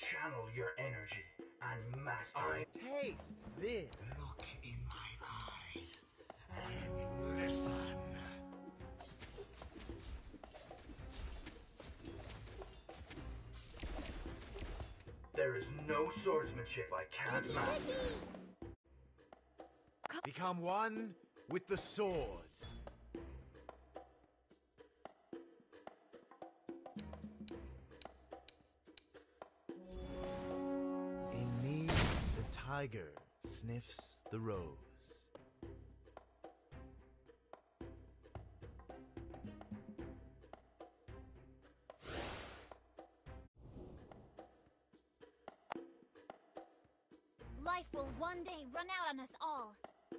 Channel your energy and master. Taste this. Look in my eyes and listen. There is no swordsmanship I can't master. Become one with the sword. In me, the tiger sniffs the rose. Life will one day run out on us all.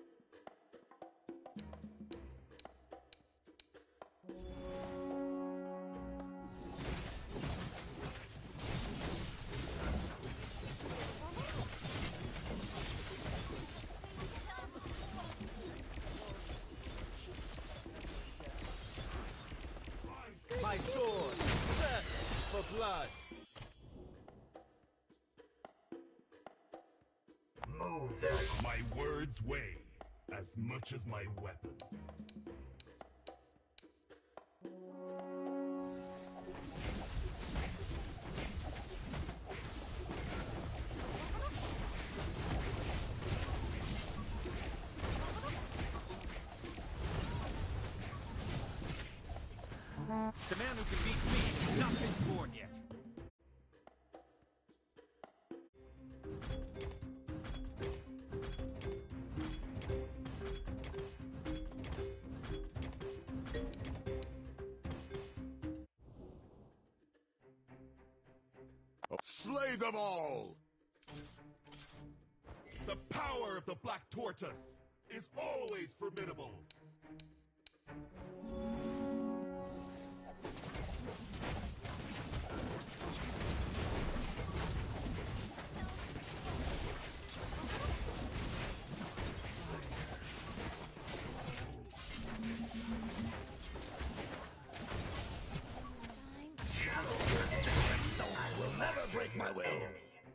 My sword, thirst for blood. Move there. My words weigh as much as my weapons. The man who can beat me has not been born yet. Slay them all! The power of the Black Tortoise is always formidable. Channel your energy. I will never break my will. Enemy.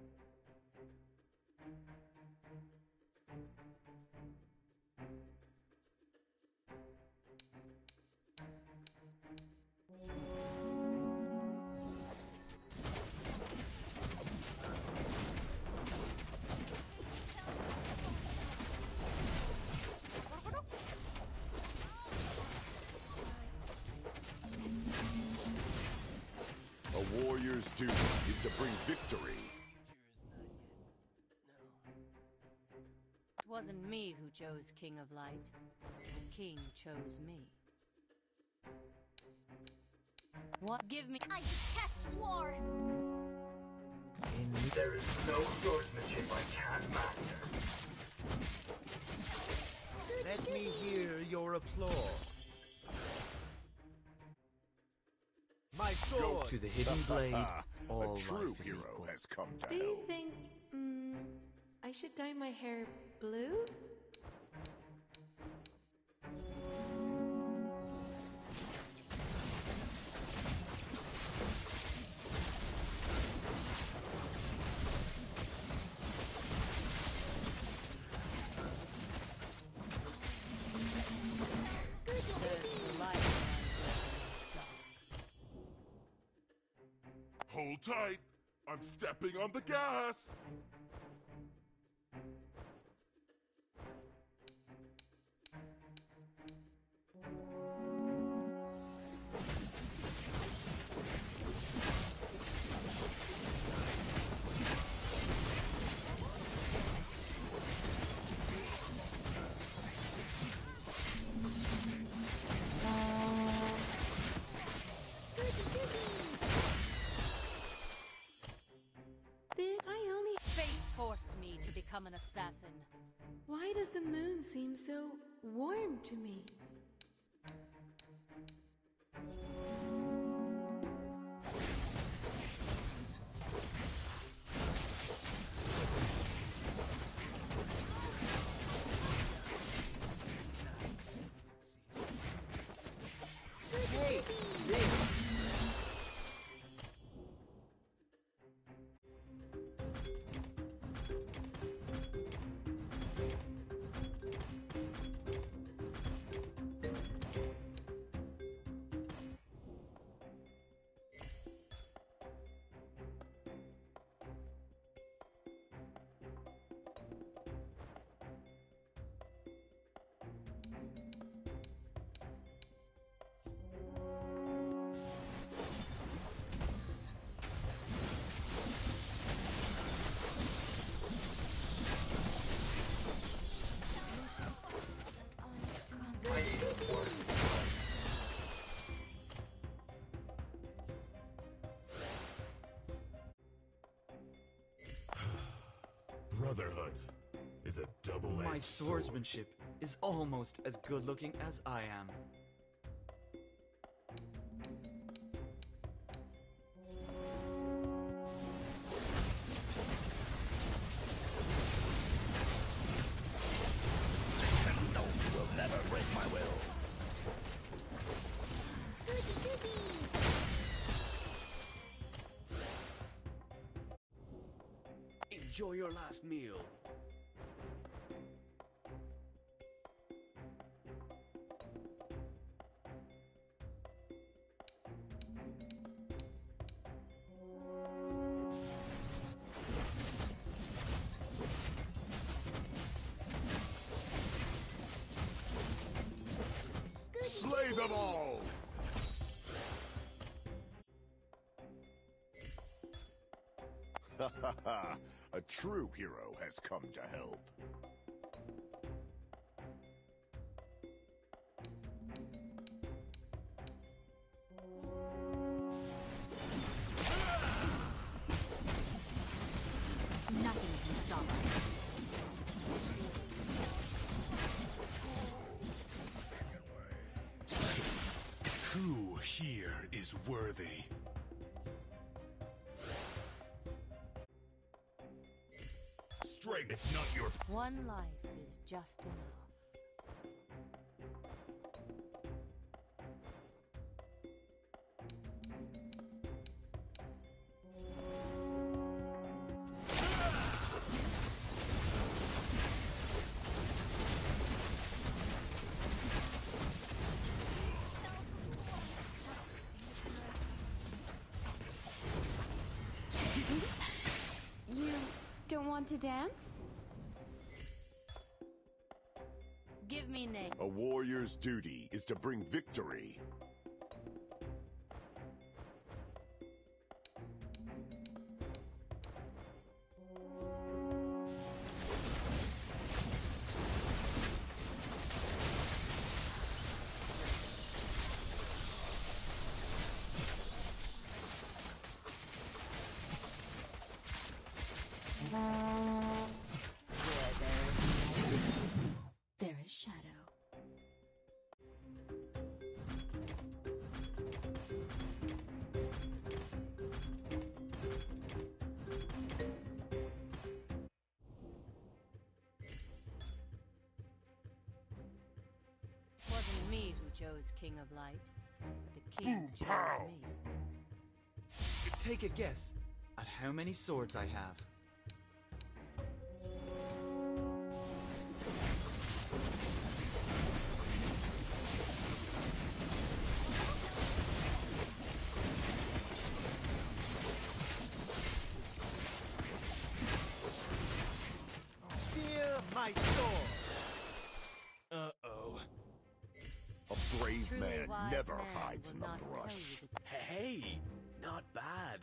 A warrior's duty is to bring victory. It wasn't me who chose King of Light. The king chose me. What? Give me... I detest war! In me, There is no swordsmanship I can't master. let me hear your applause. My Go sword. to the hidden blade. All A true life is hero equal. has come to Do you help. think, I should dye my hair blue? The light. Hold tight. I'm stepping on the gas. Then I only... Fate forced me to become an assassin. Why does the moon seem so warm to me? is a double-edged My swordsmanship is almost as good looking as I am. Enjoy your last meal. Slay them all! Ha ha ha! A true hero has come to help. Nothing can stop us. Who here is worthy? Straight, it's not your... One life is just enough. You don't want to dance? Give me name. A warrior's duty is to bring victory. There is shadow. Wasn't me who chose King of Light, but the king Boom, chose pow. me. Take a guess at how many swords I have. Fear my sword! Uh-oh. A brave Truly man wise never man hides will in the not tell brush. you the Hey, not bad.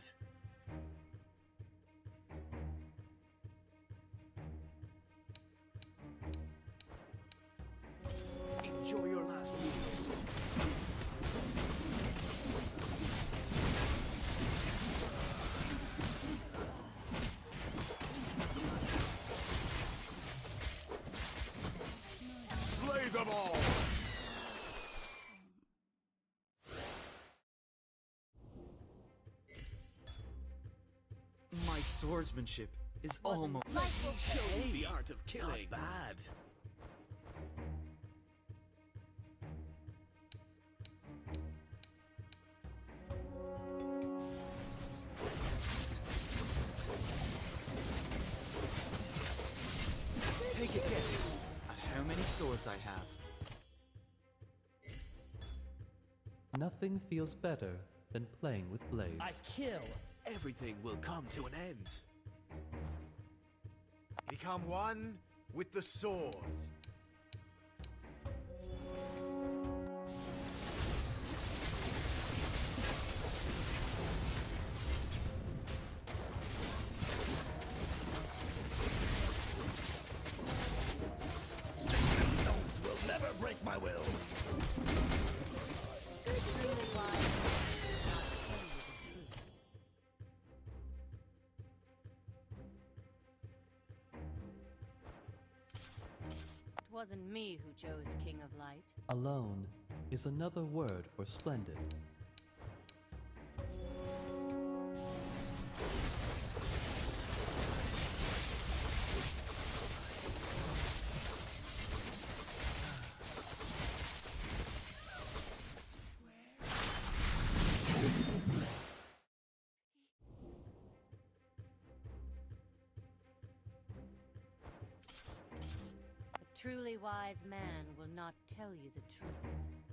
Enjoy your last meal. Slay them all! My swordsmanship is almost... Show you the art of killing. Not bad. Take a guess at how many swords I have. Nothing feels better than playing with blades. I kill. Everything will come to an end. Become one with the sword. Sticks and stones will never break my will. truly wise wasn't me who chose King of Light. Alone is another word for splendid. A truly wise man will not tell you the truth.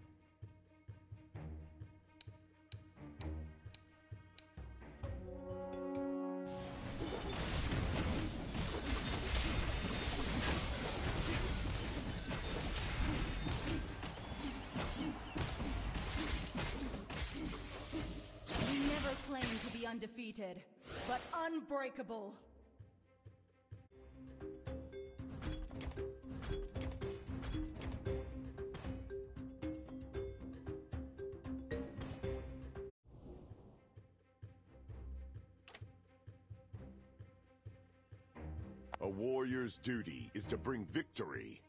We never claimed to be undefeated, but unbreakable. A warrior's duty is to bring victory.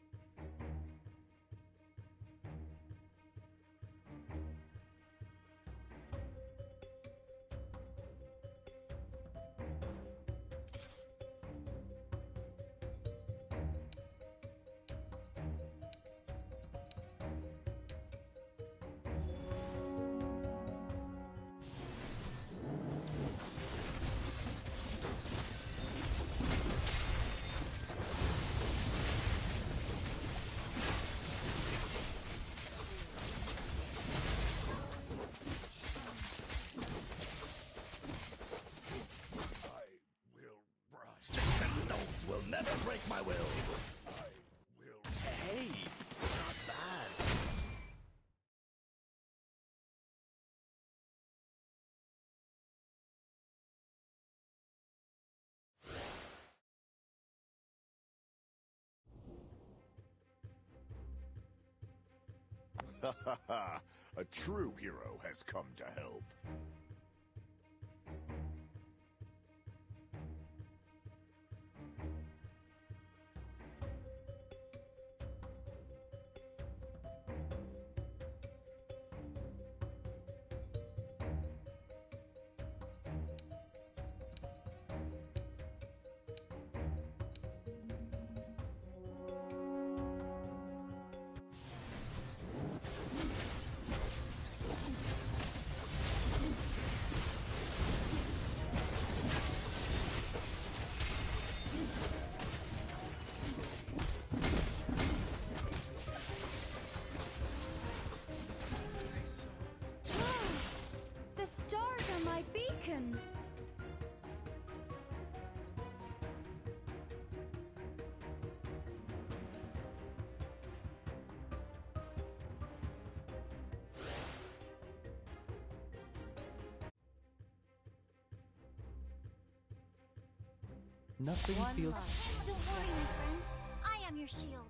Sticks and stones will never break my will. Hey, not bad. A true hero has come to help. The stars are my beacon. Nothing One feels... life. Don't worry, my friend. I am your shield.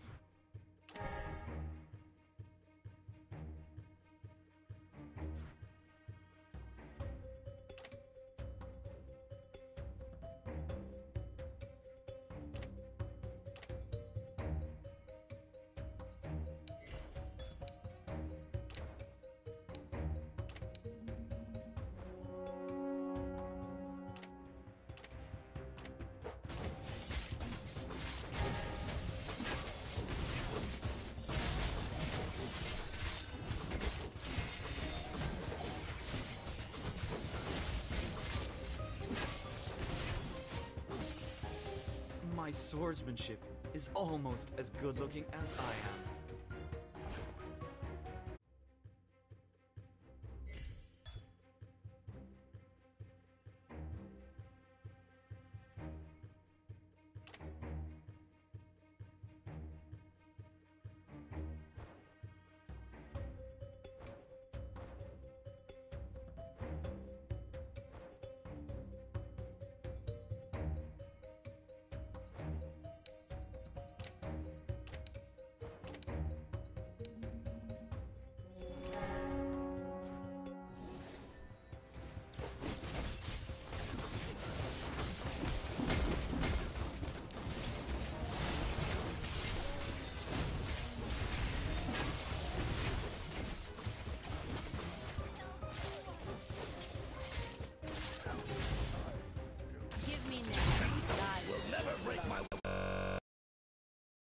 My swordsmanship is almost as good looking as I am.